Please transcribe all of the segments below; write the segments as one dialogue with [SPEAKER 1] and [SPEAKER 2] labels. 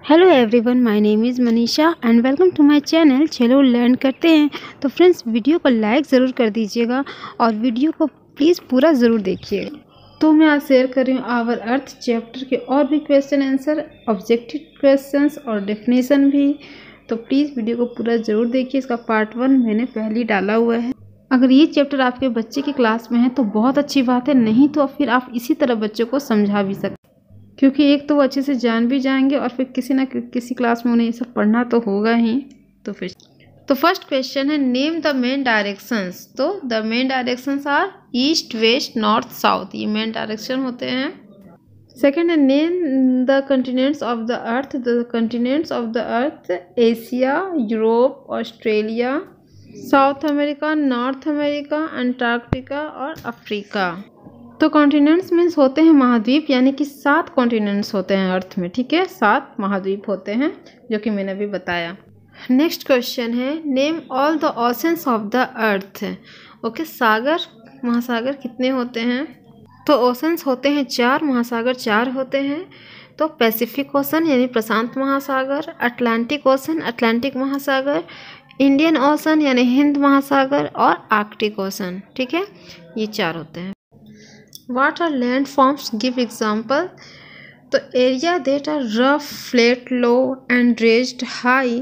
[SPEAKER 1] Hello everyone, my name is Manisha and welcome to my channel. चलो learn करते हैं। तो फ्रेंड्स, वीडियो को लाइक ज़रूर कर दीजिएगा और वीडियो को प्लीज़ पूरा ज़रूर देखिएगा। तो मैं आज शेयर कर रही हूँ आवर अर्थ चैप्टर के और भी क्वेश्चन आंसर, ऑब्जेक्टिव क्वेश्चंस और डेफिनेशन भी। तो प्लीज़ वीडियो को पूरा ज़रूर देखिए। इसका पार्ट 1 मैंने पहले ही डाला हुआ है। अगर ये चैप्टर आपके बच्चे की क्लास में है तो बहुत अच्छी बात है, नहीं तो फिर आप इसी तरह बच्चों को समझा भी सकते, क्योंकि एक तो वो अच्छे से जान भी जाएंगे और फिर किसी ना किसी क्लास में उन्हें ये सब पढ़ना तो होगा ही। तो फर्स्ट क्वेश्चन है, नेम द मेन डायरेक्शंस। तो the main directions are east, west, north, south. ये मेन डायरेक्शन होते हैं। सेकेंड है, name the continents of the earth. The continents of the earth, Asia, Europe, Australia, South America, North America, Antarctica और Africa. तो continents means होते हैं महाद्वीप, यानी कि 7 कॉन्टिनेंट्स होते हैं अर्थ में। ठीक है, 7 महाद्वीप होते हैं, जो कि मैंने अभी बताया। नेक्स्ट क्वेश्चन है, name all the oceans of the earth. Okay, सागर, महासागर कितने होते हैं? तो ओशंस होते हैं 4, महासागर 4 होते हैं। तो पैसिफिक ओशन यानी प्रशांत महासागर, अटलांटिक ओशन, अटलांटिक महासागर, इंडियन ओशन यानी हिंद महासागर और आर्कटिक ओशन। ठीक है, ये 4 होते हैं। What are landforms? Give example. तो area that are rough, flat, low and raised high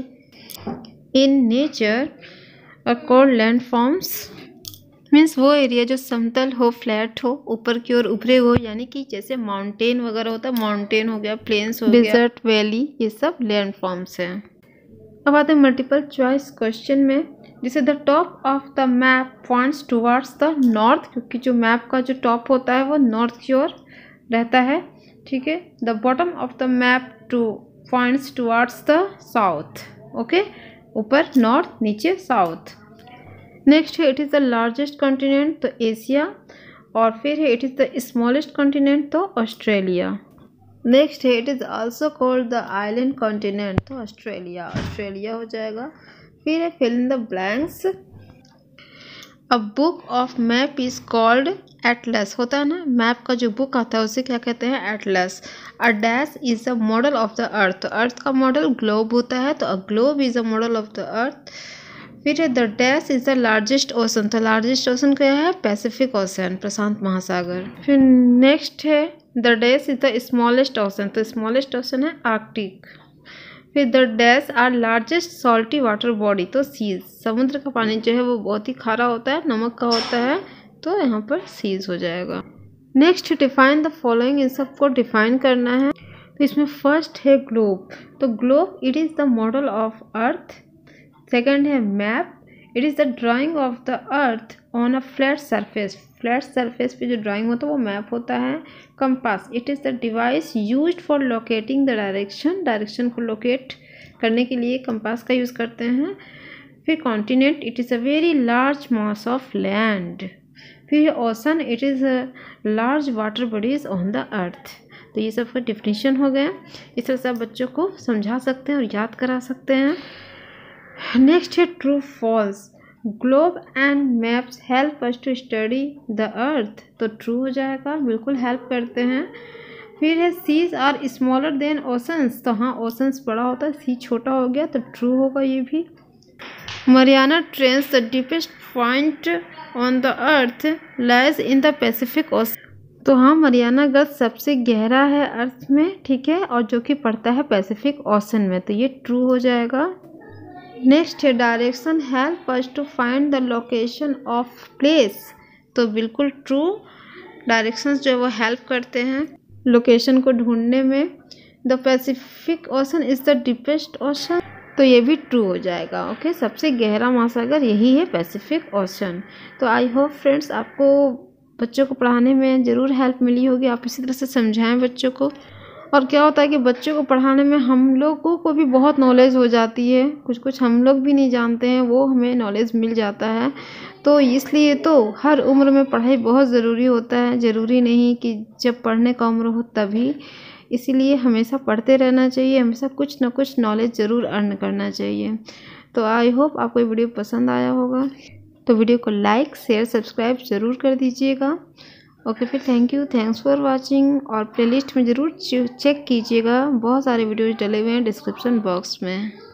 [SPEAKER 1] in nature are called landforms. Means वो एरिया जो समतल हो, फ्लैट हो, ऊपर की ओर उभरे हो, यानी कि जैसे माउंटेन वगैरह होता है, माउंटेन हो गया, प्लेन्स हो गया, डिजर्ट, वैली, ये सब लैंडफॉर्म्स हैं। अब आते हैं मल्टीपल चॉइस क्वेश्चन में। जिसे the top of the map points towards the north, क्योंकि जो मैप का जो टॉप होता है वो नॉर्थ की ओर रहता है। ठीक है, the bottom of the map points towards the south. Okay, ऊपर नॉर्थ, नीचे साउथ। नेक्स्ट है, it is the largest continent, तो एशिया। और फिर है, it is the smallest continent, तो ऑस्ट्रेलिया। नेक्स्ट है, it is also called the island continent, तो ऑस्ट्रेलिया, ऑस्ट्रेलिया हो जाएगा। फिर है, fill in the blanks. A book of map is called atlas. होता है ना, मैप का जो बुक आता है उसे क्या कहते हैं? Atlas. A dash is the model of the earth. तो अर्थ का मॉडल ग्लोब होता है, तो a globe is the model of the earth. फिर है, the dash is the largest ocean. तो लार्जेस्ट ओशन क्या है? पैसिफिक ओशन, प्रशांत महासागर। फिर नेक्स्ट है, the dash is the smallest ocean. तो स्मॉलेस्ट ओशन है आर्कटिक। फिर the dash are largest salty water body. तो सीज, समुद्र का पानी जो है वो बहुत ही खारा होता है, नमक का होता है, तो यहाँ पर सीज हो जाएगा। Next, define the following. इन सबको डिफाइन करना है। तो इसमें फर्स्ट है ग्लोब। तो globe, it is the model of earth. Second है map, it is the drawing of the earth on a flat surface. Flat surface पे जो ड्राइंग होता है वो मैप होता है। Compass, it is the device used for locating the direction. Direction को locate करने के लिए कंपास का यूज़ करते हैं। फिर continent, it is a very large mass of land. फिर ocean, it is a large water bodies on the earth. तो ये सब का डिफिनीशन हो गया। इस तरह से आप बच्चों को समझा सकते हैं और याद करा सकते हैं। नेक्स्ट है true false. Globe and maps help us to study the earth. तो ट्रू हो जाएगा, बिल्कुल हेल्प करते हैं। फिर है, seas are smaller than oceans. तो हाँ, ओशंस बड़ा होता है, सी छोटा हो गया, तो ट्रू होगा ये भी। Mariana trench, the deepest point on the earth lies in the Pacific ocean. तो हाँ, मरियाना गज सबसे गहरा है अर्थ में, ठीक है, और जो कि पड़ता है पैसिफिक ओशन में, तो ये ट्रू हो जाएगा। नेक्स्ट है, direction help us to find the location of place. तो बिल्कुल ट्रू, डायरेक्शंस जो है वो हेल्प करते हैं लोकेशन को ढूंढने में। The Pacific ocean is the deepest ocean, तो ये भी ट्रू हो जाएगा। ओके, सबसे गहरा महासागर यही है, पैसिफिक ओशन। तो आई होप फ्रेंड्स, आपको बच्चों को पढ़ाने में ज़रूर हेल्प मिली होगी। आप इसी तरह से समझाएं बच्चों को। और क्या होता है कि बच्चों को पढ़ाने में हम लोगों को भी बहुत नॉलेज हो जाती है, कुछ कुछ हम लोग भी नहीं जानते हैं, वो हमें नॉलेज मिल जाता है। तो इसलिए तो हर उम्र में पढ़ाई बहुत ज़रूरी होता है, ज़रूरी नहीं कि जब पढ़ने का उम्र हो तभी। इसीलिए हमेशा पढ़ते रहना चाहिए, हमेशा कुछ ना कुछ नॉलेज ज़रूर अर्न करना चाहिए। तो आई होप आपको ये वीडियो पसंद आया होगा। तो वीडियो को लाइक, शेयर, सब्सक्राइब ज़रूर कर दीजिएगा ओके फिर थैंक्स फॉर वाचिंग। और प्लेलिस्ट में ज़रूर चेक कीजिएगा, बहुत सारे वीडियोज़ डले हुए हैं डिस्क्रिप्शन बॉक्स में।